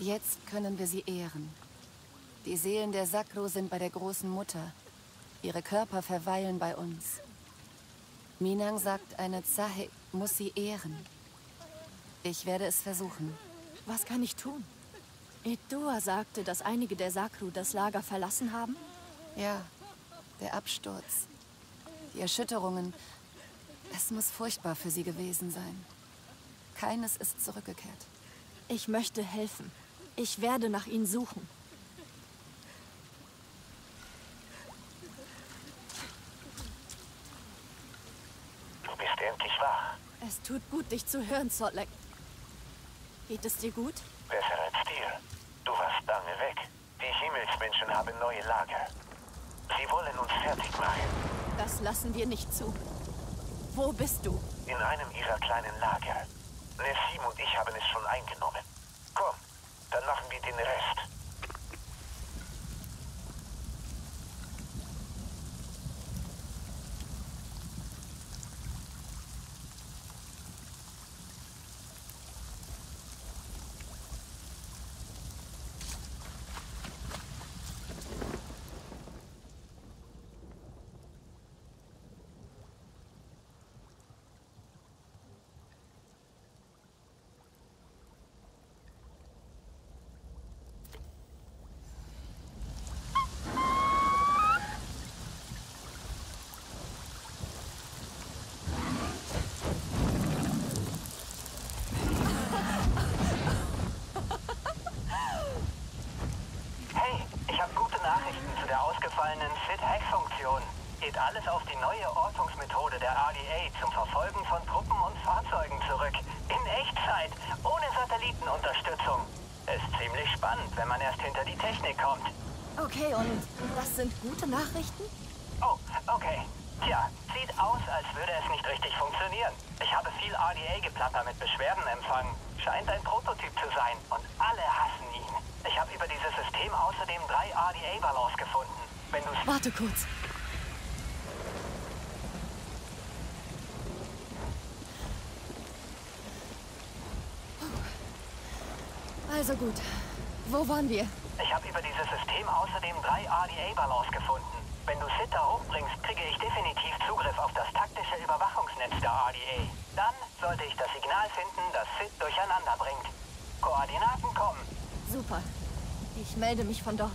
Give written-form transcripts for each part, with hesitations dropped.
Jetzt können wir sie ehren. Die Seelen der Sakro sind bei der großen Mutter. Ihre Körper verweilen bei uns. Minang sagt, eine Zahe muss sie ehren. Ich werde es versuchen. Was kann ich tun? Edoa sagte, dass einige der Sakru das Lager verlassen haben? Ja, der Absturz. Die Erschütterungen. Es muss furchtbar für sie gewesen sein. Keines ist zurückgekehrt. Ich möchte helfen. Ich werde nach ihnen suchen. Du bist endlich wach. Es tut gut, dich zu hören, Sotlek. Geht es dir gut? Besser als dir. Du warst lange weg. Die Himmelsmenschen haben neue Lager. Sie wollen uns fertig machen. Das lassen wir nicht zu. Wo bist du? In einem ihrer kleinen Lager. Nessim und ich haben es schon eingenommen. Komm, dann machen wir den Rest. Sid-Hack-Funktion. Geht alles auf die neue Ortungsmethode der RDA zum Verfolgen von Truppen und Fahrzeugen zurück. In Echtzeit, ohne Satellitenunterstützung. Ist ziemlich spannend, wenn man erst hinter die Technik kommt. Okay, und das sind gute Nachrichten? Oh, okay. Tja, sieht aus, als würde es nicht richtig funktionieren. Ich habe viel RDA-Geplapper mit Beschwerden empfangen. Scheint ein Prototyp zu sein und alle hassen ihn. Ich habe über dieses System außerdem 3 RDA-Ballons gefunden. Wenn du... Warte kurz. Also gut. Wo waren wir? Ich habe über dieses System außerdem 3 RDA-Ballons gefunden. Wenn du Sid da hochbringst, kriege ich definitiv Zugriff auf das taktische Überwachungsnetz der RDA. Dann sollte ich das Signal finden, das Sid durcheinander bringt. Koordinaten kommen. Super. Ich melde mich von dort.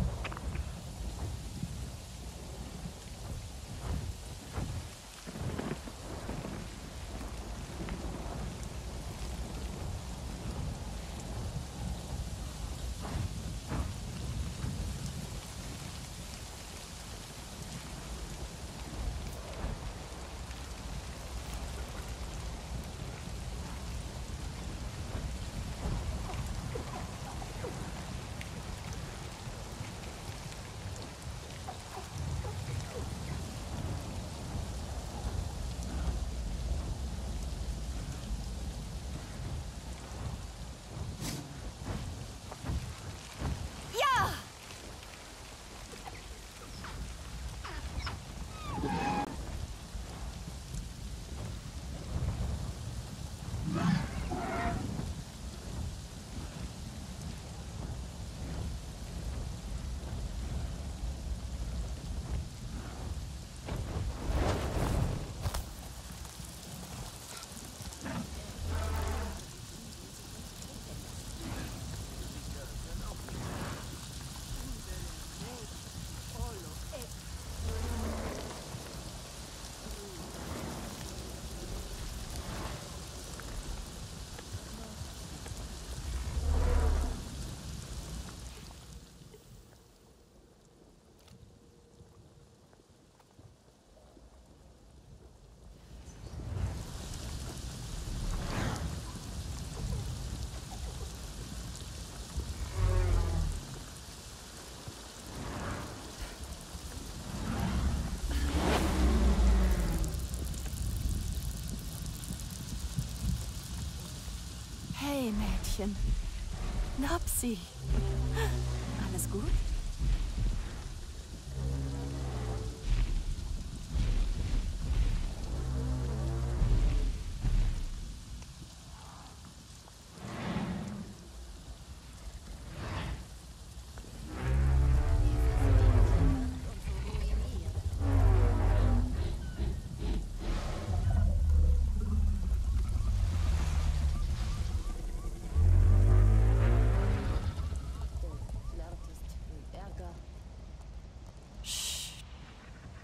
Hey, Mädchen. Nopsi. Alles gut?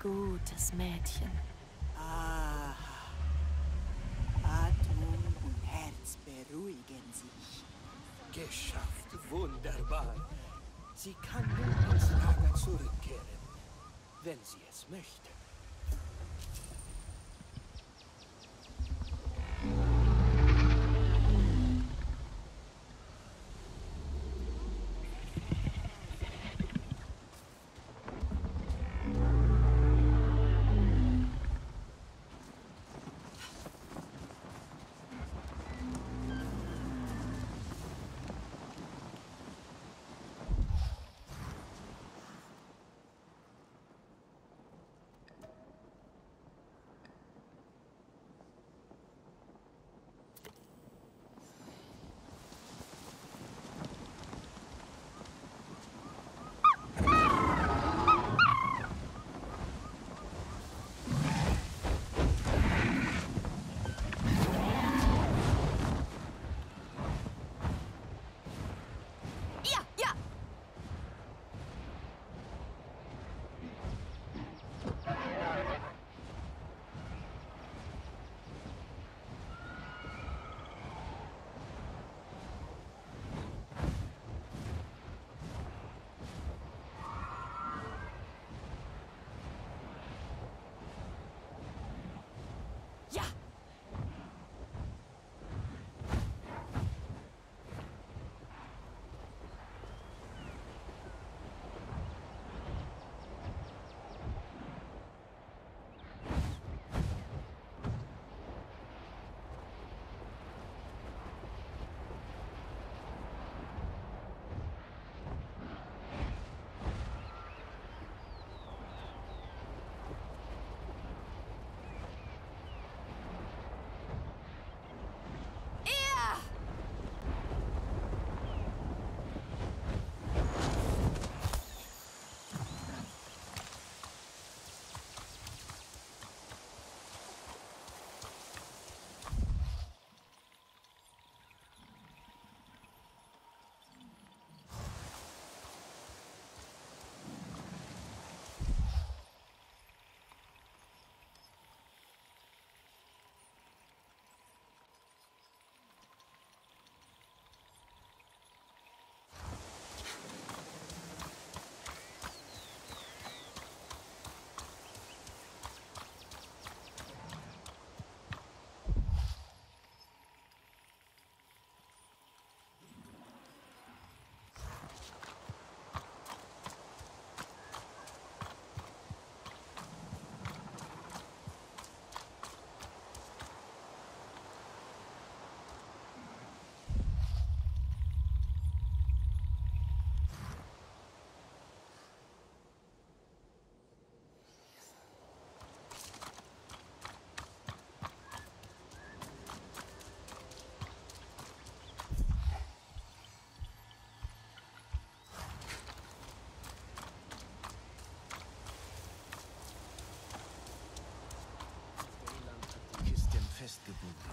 gutes Mädchen. Ah, Atmung und Herz beruhigen sich. Geschafft, wunderbar. Sie kann nun ins Lager zurückkehren, wenn sie es möchte. Festgebunden.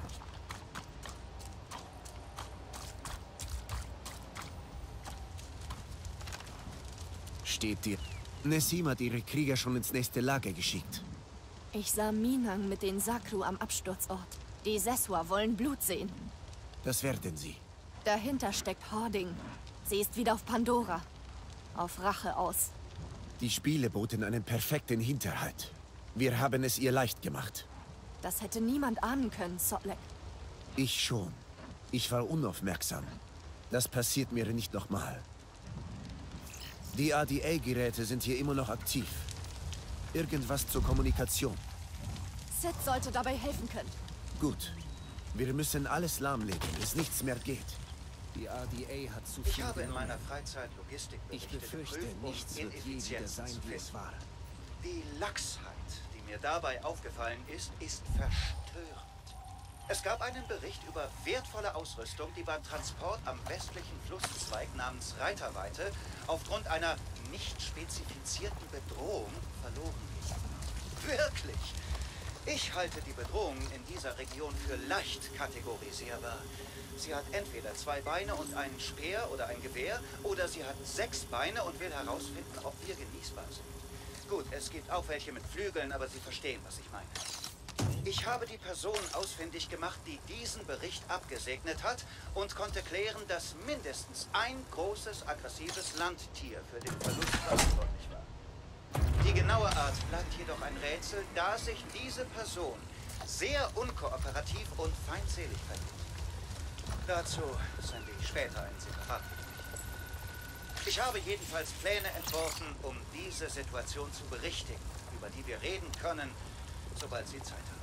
Steht dir. Nessim hat ihre Krieger schon ins nächste Lager geschickt. Ich sah Minang mit den Sakru am Absturzort. Die Sessua wollen Blut sehen. Das werden sie. Dahinter steckt Hording. Sie ist wieder auf Pandora. Auf Rache aus. Die Spiele boten einen perfekten Hinterhalt. Wir haben es ihr leicht gemacht. Das hätte niemand ahnen können, Sotlek. Ich schon. Ich war unaufmerksam. Das passiert mir nicht nochmal. Die ADA-Geräte sind hier immer noch aktiv. Irgendwas zur Kommunikation. Sid sollte dabei helfen können. Gut. Wir müssen alles lahmlegen, bis nichts mehr geht. Die ADA hat zu viel Ich habe in genommen. meiner Freizeit Logistikberichte Ich befürchte, geprüft, um nichts wird je wieder Ineffizienzen sein, zu wie es finden. war. Die Lachsheit, die mir dabei aufgefallen ist verstörend. Es gab einen Bericht über wertvolle Ausrüstung, die beim Transport am westlichen Flusszweig namens Reiterweite aufgrund einer nicht spezifizierten Bedrohung verloren ging. Wirklich! Ich halte die Bedrohungen in dieser Region für leicht kategorisierbar. Sie hat entweder 2 Beine und einen Speer oder ein Gewehr, oder sie hat 6 Beine und will herausfinden, ob wir genießbar sind. Gut, es gibt auch welche mit Flügeln, aber Sie verstehen, was ich meine. Ich habe die Person ausfindig gemacht, die diesen Bericht abgesegnet hat und konnte klären, dass mindestens ein großes, aggressives Landtier für den Verlust verantwortlich war. Die genaue Art bleibt jedoch ein Rätsel, da sich diese Person sehr unkooperativ und feindselig verhielt. Dazu sende ich später einen Separatbericht. Ich habe jedenfalls Pläne entworfen, um diese Situation zu berichtigen, über die wir reden können, sobald Sie Zeit haben.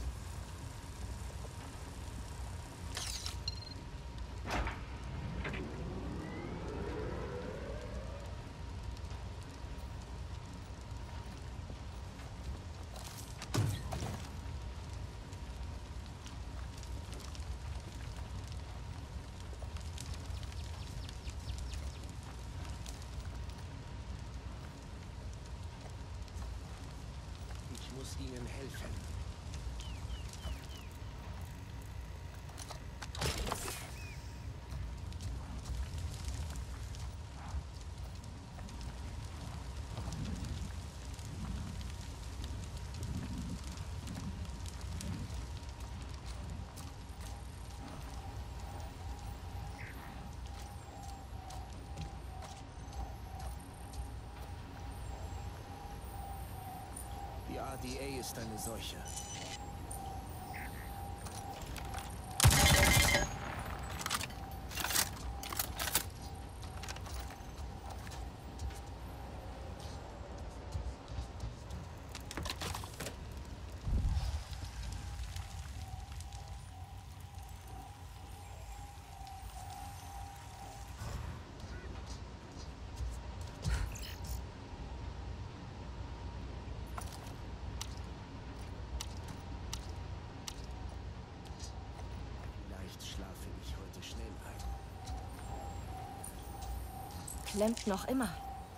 Ich muss Ihnen helfen. Die RDA ist eine Seuche. Vielleicht schlafe ich heute schnell ein. Klemmt noch immer.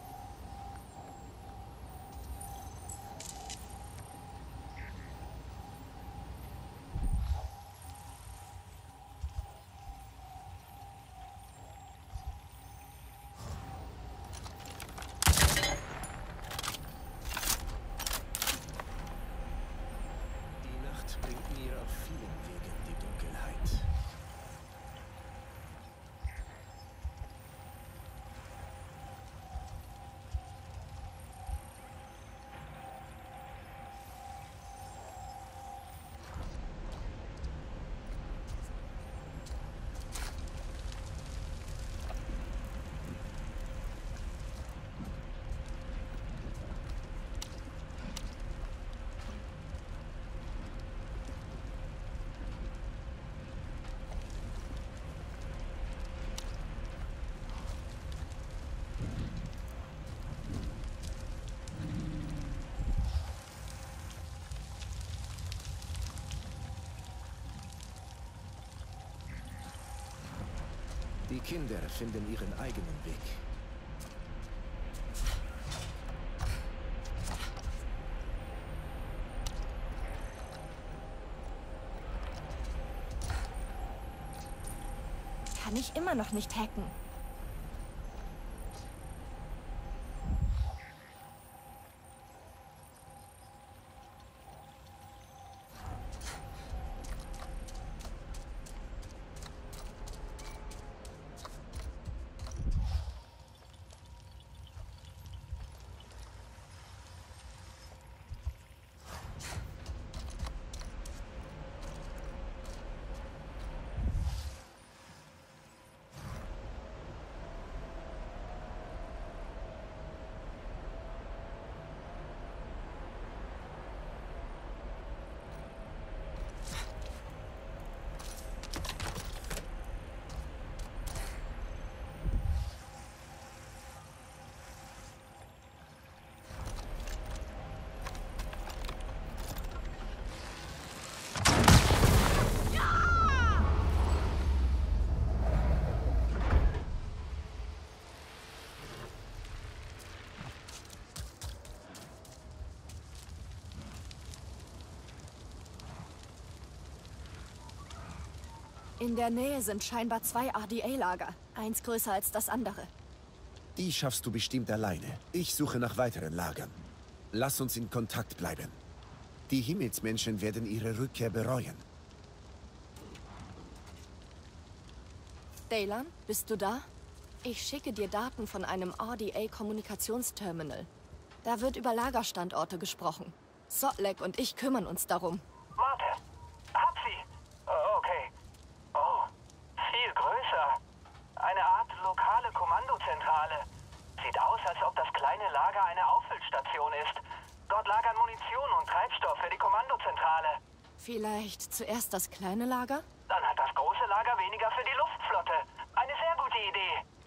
Die Nacht bringt mir auf vielen Wegen die Dunkelheit. Die Kinder finden ihren eigenen Weg. Kann ich immer noch nicht hacken. In der Nähe sind scheinbar 2 RDA-Lager. Eins größer als das andere. Die schaffst du bestimmt alleine. Ich suche nach weiteren Lagern. Lass uns in Kontakt bleiben. Die Himmelsmenschen werden ihre Rückkehr bereuen. Daylan, bist du da? Ich schicke dir Daten von einem RDA-Kommunikationsterminal. Da wird über Lagerstandorte gesprochen. Sotlek und ich kümmern uns darum. Warte. Hab sie. Oh, okay. Oh, viel größer. Eine Art lokale Kommandozentrale. Sieht aus, als ob das kleine Lager eine Auffüllstation ist. Dort lagern Munition und Treibstoff für die Kommandozentrale. Vielleicht zuerst das kleine Lager? Dann hat das große Lager weniger für die Luftflotte. Eine sehr gute Idee.